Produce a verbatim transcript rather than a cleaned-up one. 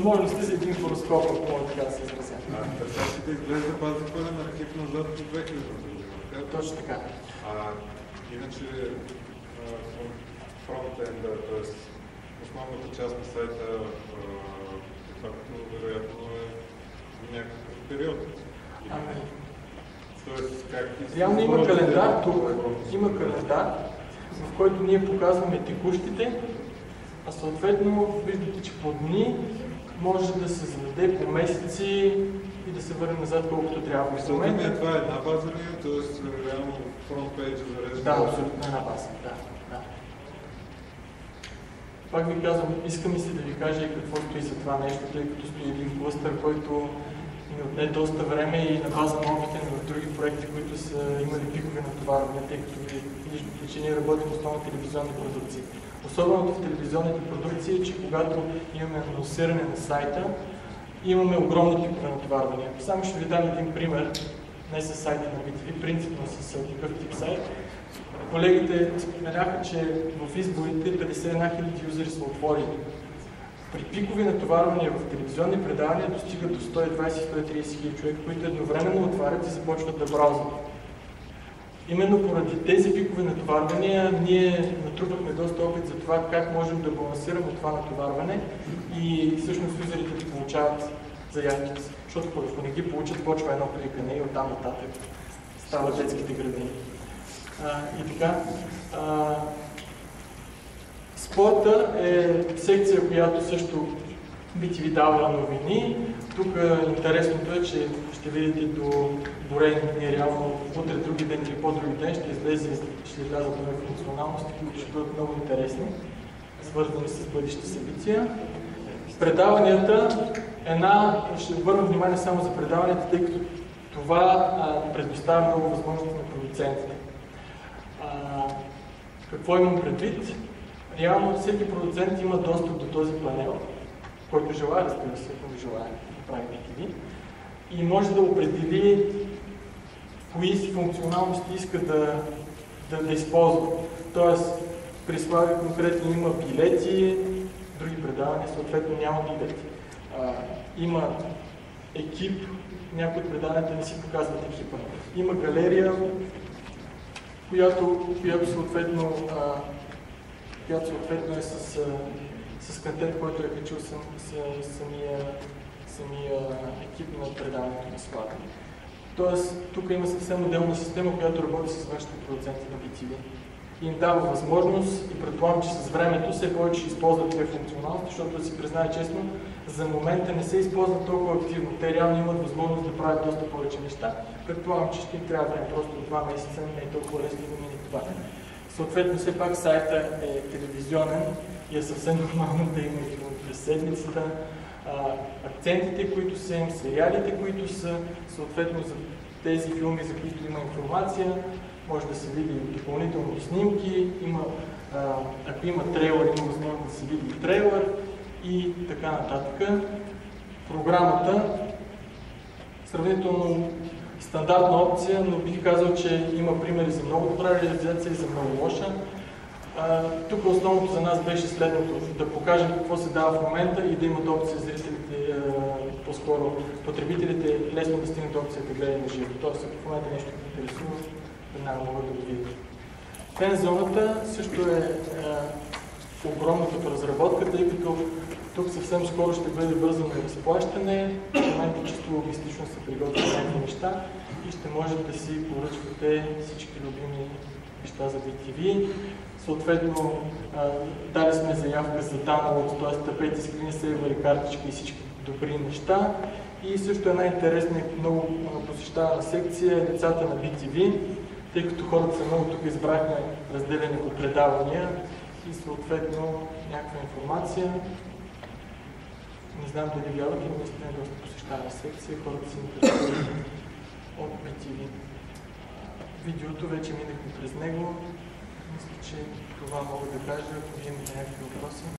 възможно сте за един хороскоп, ако мога така да се изразя. Представете, изглежда база пълен архив назад до две хиляди година. Точно така. А, иначе фронтенда, т.е. основната част на сайта, както вероятно е някакъв период. Ами, Тоест, как реално има календар тук, има календар, в който ние показваме текущите, а съответно виждате, че по дни може да се заведе по месеци и да се върне назад колкото трябва. В момента това е една база ли, т.е. реално фронтпейджа зарежда? Да, абсолютно една база, да, да. Пак ви казвам, искам и се да ви кажа и какво стои за това нещо, тъй като стои един клъстър, който ни отне доста време и на база на опита в други проекти, които са имали пикове натоварвания, тъй като виждате, че ние работим основно в телевизионни продукции. Особеното в телевизионните продукции е, че когато имаме анонсиране на сайта, имаме огромни пикове натоварвания. Само ще ви дам един пример, не с сайта на би ти ви, принципно с такъв тип сайт. Колегите споменаха, че в изборите петдесет и една хиляди юзери са отворени. При пикови натоварвания в телевизионни предавания достигат до сто и двадесет до сто и тридесет хиляди човека, които едновременно отварят и започват да браузват. Именно поради тези пикови натоварвания ние натрупахме доста опит за това как можем да балансираме това натоварване и всъщност юзерите да получават заявките си. Защото ако не ги получат, почва едно кликане и оттам нататък стават детските градини. А, и така. А, Спорта е секция, която също би ти ви дава новини. Тук интересното е, че ще видите до борение реално утре, други ден или по-други ден ще излезе, ще излязат нови функционалности, които ще бъдат много интересни, свързани с бъдещи събития. Предаванията, една, ще обърна внимание само за предаванията, тъй като това а, предоставя много възможности на продуцентите. А, какво имам предвид? Реално всеки продуцент има достъп до този панел, който желая, разбира се, ако желая да прави би ти ви, и може да определи кои си функционалности иска да, да, да използва. Тоест, при Слави конкретно има билети, други предавания съответно няма билети. А, има екип, някои от предаванията не си показват екипа. Има галерия, която, която съответно а, която съответно е с, с контент, който е качил сам, самия, самия екип на предаването на Слави. Тоест, тук има съвсем отделна система, която работи с вашите продуценти на би ти ви. И им дава възможност и предполагам, че с времето все повече ще използват тези функционалности, защото да си призная честно, за момента не се използват толкова активно. Те реално имат възможност да правят доста повече неща. Предполагам, че ще им трябва време, просто два месеца не е толкова лесно да мине това. Съответно, все пак сайта е телевизионен и е съвсем нормално да има и през седмицата. А, акцентите, които са им, сериалите, които са, съответно за тези филми, за които има информация, може да се види допълнително снимки, има, а, ако има трейлър, има възможност да се види и трейлър и така нататък. Програмата сравнително стандартна опция, но бих казал, че има примери за много добра реализация и за много лоша. А, тук основното за нас беше следното, да покажем какво се дава в момента и да имат опция зрителите, по-скоро потребителите лесно да стигнат опцията гледане на живо. Тоест, ако в момента нещо ги интересува, веднага могат да го видят. Фен-зоната също е, е огромната по разработка, тъй като тук съвсем скоро ще бъде бързано разплащане, в момента чисто логистично се приготвят някакви неща и ще можете да си поръчвате всички любими неща за би ти ви. Съответно, дали сме заявка за download, т.е. тапети, скрини, сейвъри, картички и всички добри неща. И също една интересна и много посещавана секция е децата на би ти ви, тъй като хората са много, тук избрахме разделени по предавания и съответно някаква информация. Не знам дали вярвате, но наистина е доста посещавана секция, хората се интересуват от би ти ви. Видеото вече минахме през него. Мисля, че това мога да кажа, ако имате някакви въпроси.